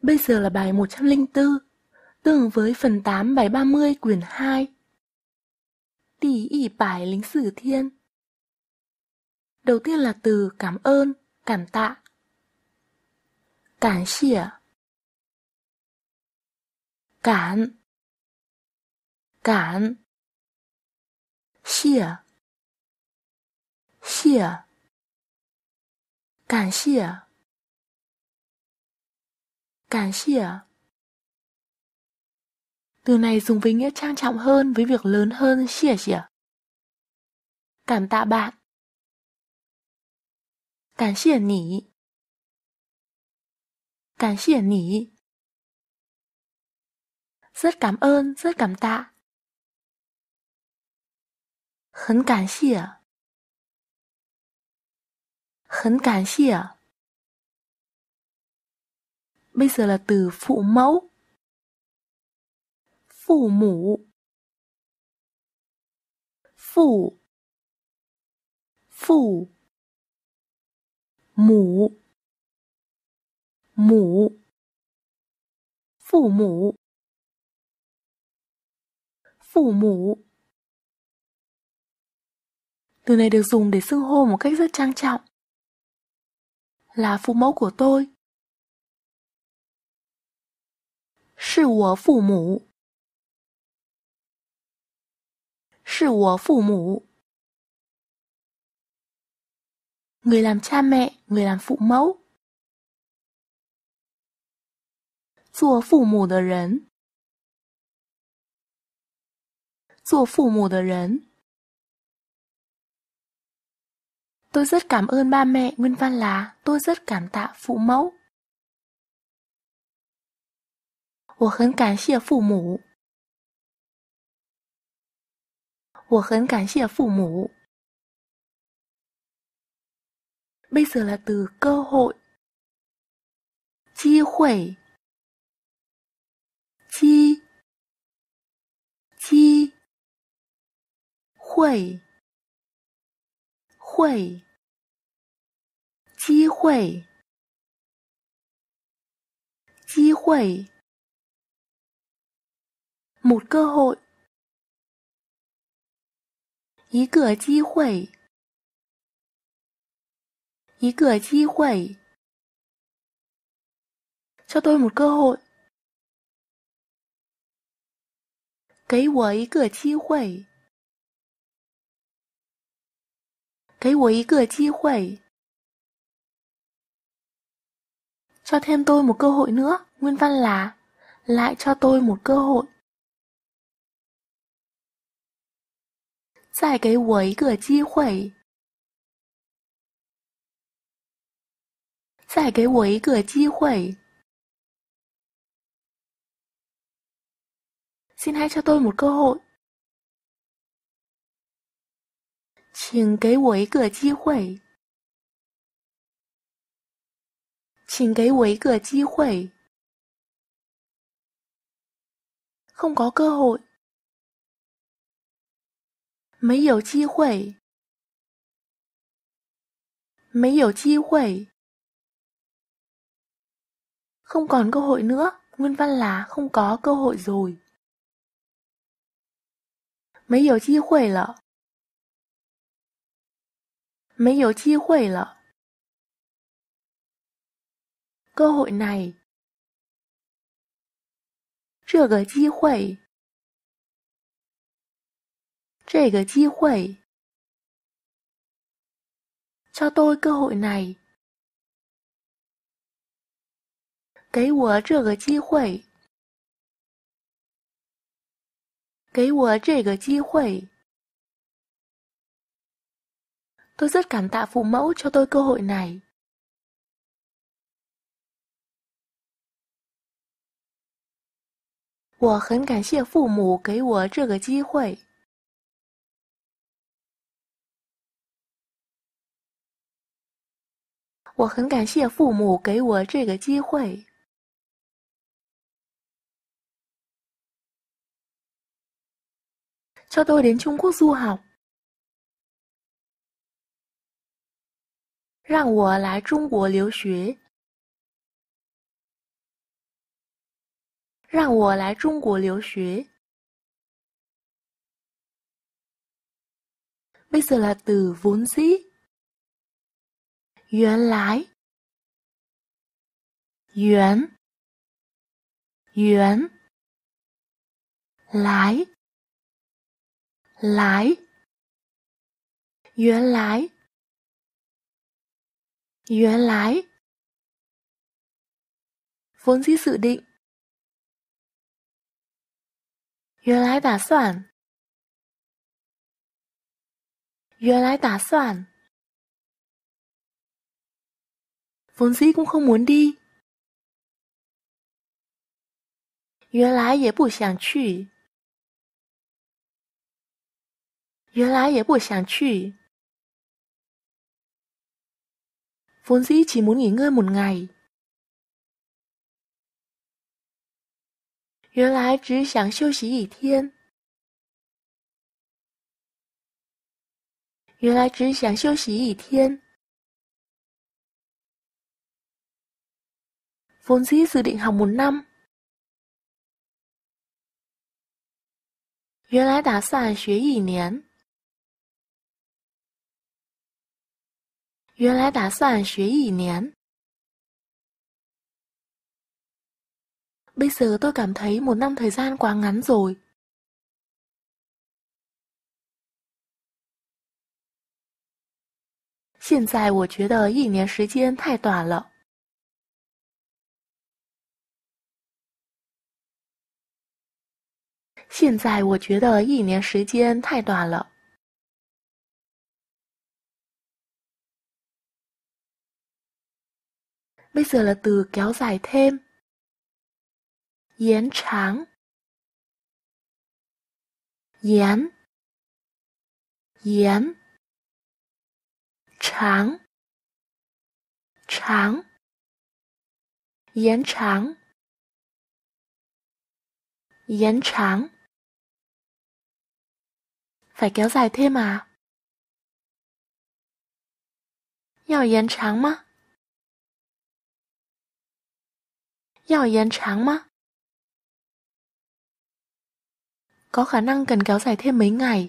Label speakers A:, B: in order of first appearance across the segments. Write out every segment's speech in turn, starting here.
A: Bây giờ là bài 104, tương ứng với phần 8 bài 30 quyển 2. Tỷ ỷ bài lính sử thiên. Đầu tiên là từ cảm ơn, cảm tạ. Cảm xỉa. Cảm. Cảm. Xỉa. Xỉa. Cảm xỉa. Cảm xỉa. Từ này dùng với nghĩa trang trọng hơn với việc lớn hơn xỉa xỉa. Cảm tạ bạn. Cảm xỉa nỉ. Cảm xỉa nỉ. Rất cảm ơn, rất cảm tạ. Hấn cảm xỉa. Hấn cảm xỉa. Bây giờ là từ phụ mẫu. Phụ mũ. Phụ. Phụ. Mũ. Mũ. Phụ mũ. Phụ mũ. Từ này được dùng để xưng hô một cách rất trang trọng. Là phụ mẫu của tôi. 是我父母。是我父母。Người làm cha mẹ, người làm phụ mẫu. 做父母的人。做父母的人。Tôi rất cảm ơn ba mẹ, nguyên văn là tôi rất cảm tạ phụ mẫu. 我很感谢父母。我很感谢父母。Bây giờ là từ cơ hội. 机会。机。机。会。会。机会。机会。một cơ hội. 一个机会。一个机会。cho tôi một cơ hội. 给我一个机会。给我一个机会。cho thêm tôi một cơ hội nữa, nguyên văn là lại cho tôi một cơ hội. 再给我一个机会。再给我一个机会。Xin hãy cho tôi một cơ hội. 请给我一个机会。请给我一个机会。không có cơ hội. 没有机会。没有机会。không còn cơ hội nữa, nguyên văn là không có cơ hội rồi. 没有机会了。没有机会了。cơ hội này. 这个机会。这个机会。cho tôi cơ hội này. 给我这个机会。给我这个机会。Tôi rất cảm tạ phụ mẫu cho tôi cơ hội này. 我很感谢父母给我这个机会。我很感谢父母给我这个机会。cho tôi đến Trung Quốc du học. 让我来中国留学。 让我来中国留学. Bây giờ là từ vốn dĩ. 原来原来原来 vốn dĩ dự định. 原来打算vốn dĩ cũng không muốn đi. 原来也不想去vốn dĩ chỉ muốn nghỉ ngơi một ngày. 原来只想休息一天vốn dĩ dự định học 1 năm. 原来打算学1年Bây giờ tôi cảm thấy 1 năm thời gian quá ngắn rồi. 现在我觉得1年时间太短了。现在我觉得1年时间太短了。Bây giờ là từ kéo dài thêm. 延长延长延长 phải kéo dài thêm à? 要延长吗？Có khả năng cần kéo dài thêm mấy ngày.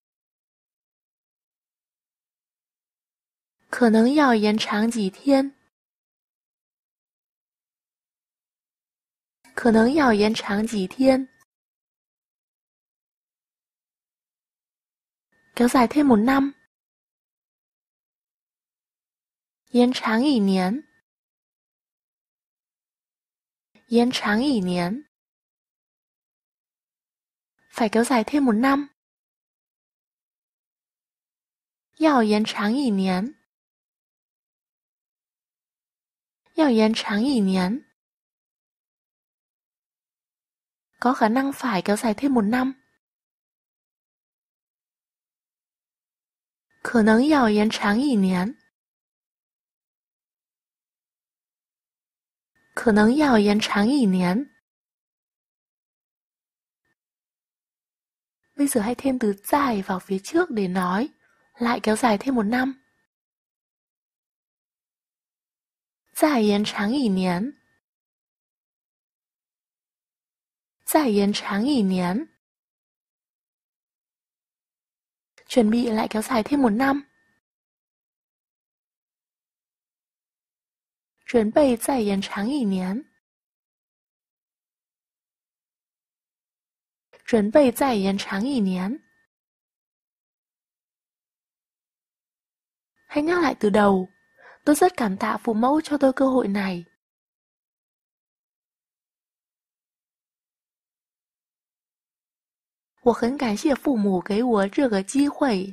A: 可能要延长几天。kéo dài thêm 1 năm. 延长1年。phải kéo dài thêm 1 năm. 要延长1年。Có khả năng phải kéo dài thêm 1 năm. 可能要延长1年。Bây giờ hãy thêm từ dài vào phía trước để nói lại kéo dài thêm 1 năm. 再延长1年。Chuẩn bị lại kéo dài thêm 1 năm. 准备再延长1年。Hãy nhắc lại từ đầu. Tôi rất cảm tạ phụ mẫu cho tôi cơ hội này. 我很感谢父母给我这个机会。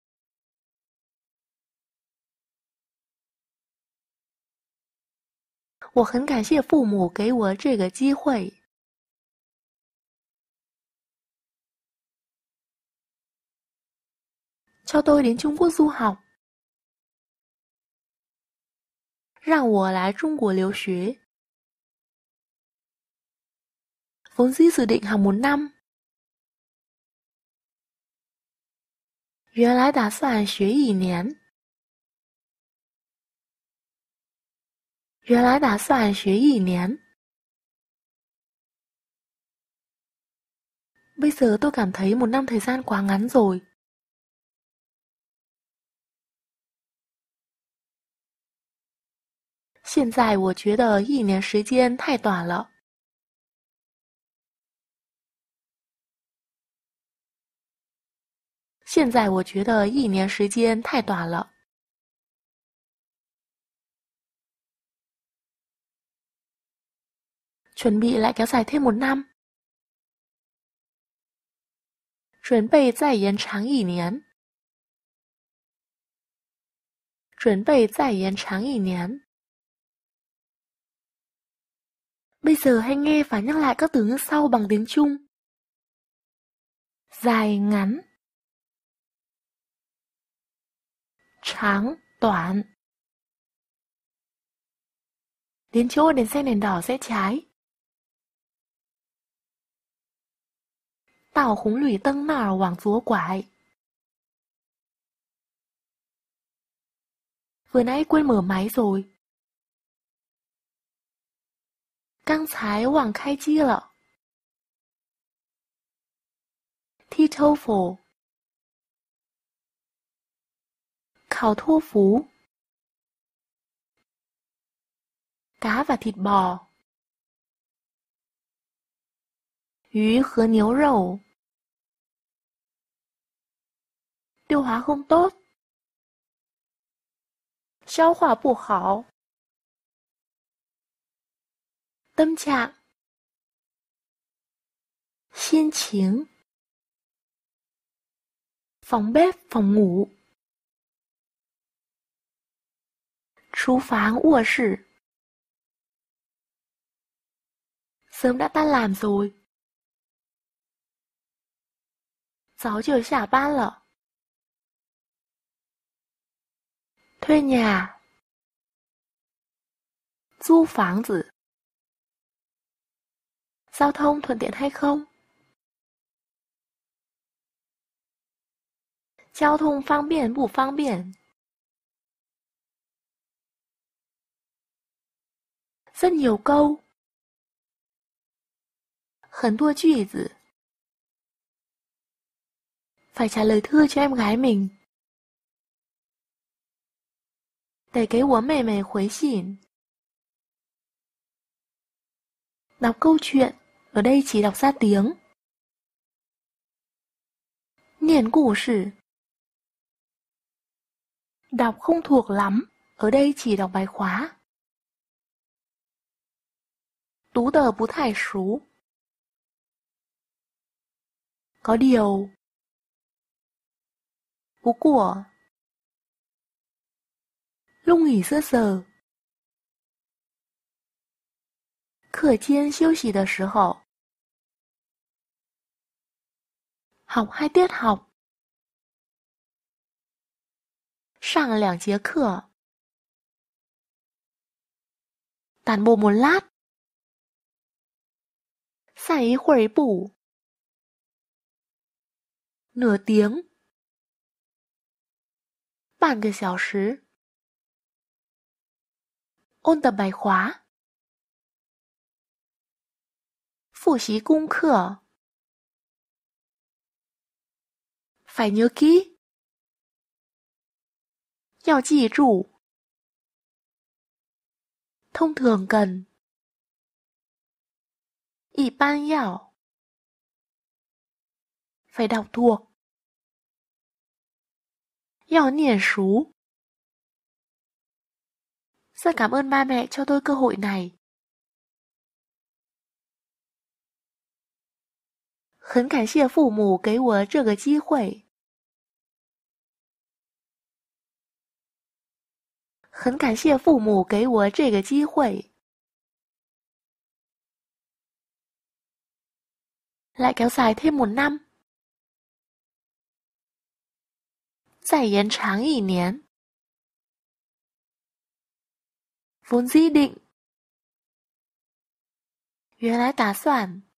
A: 我很感谢父母给我这个机会。cho tôi đến Trung Quốc du học. 让我来中国留学。vốn dĩ dự định học 1 năm. 原来打算学1年。原来打算学1年。 Bây giờ tôi cảm thấy 1 năm thời gian quá ngắn rồi. 现在我觉得1年时间太短了。现在我觉得1年时间太短了。Chuẩn bị lại kéo dài thêm 1 năm. 准备再延长1年。准备再延长1年。Bây giờ hãy nghe và nhắc lại các từ như sau bằng tiếng Trung. Dài ngắn. Tráng, đoạn. Đến chỗ đèn xanh đèn đỏ rẽ trái. 到红绿灯那儿往左拐。Vừa nãy quên mở máy rồi. 刚才忘开机了。Thi TOEFL. 考托福。Cá và thịt bò. 鱼和牛肉。tiêu hóa không tốt. 消化不好。tâm trạng. 心情。phòng bếp, phòng ngủ. 厨房, 卧室. Sớm đã tan làm rồi. 早就下班了。thuê nhà. 租房子。giao thông thuận tiện hay không? 交通方便不方便? Rất nhiều câu. 很多句子. Phải trả lời thư cho em gái mình. 得给我妹妹回信. Đọc câu chuyện, ở đây chỉ đọc ra tiếng. 念故事. Đọc không thuộc lắm, ở đây chỉ đọc bài khóa. 读得不太熟. Có điều. 不过. Lúc nghỉ giữa giờ. 课间休息的时候. Học 2 tiết học. 上了2节课. Tản bộ một lát. 散一会儿步. Nửa tiếng. 半个小时. Ôn tập bài khóa. 复习功课. Phải nhớ kỹ. 要记住. Thông thường cần. 一般要. Phải đọc thuộc. 要念熟. Rất cảm ơn ba mẹ cho tôi cơ hội này. 很感谢父母给我这个机会。很感谢父母给我这个机会。Lại kéo dài thêm 1 năm. 再延长1年. Vốn dĩ định. 原来打算.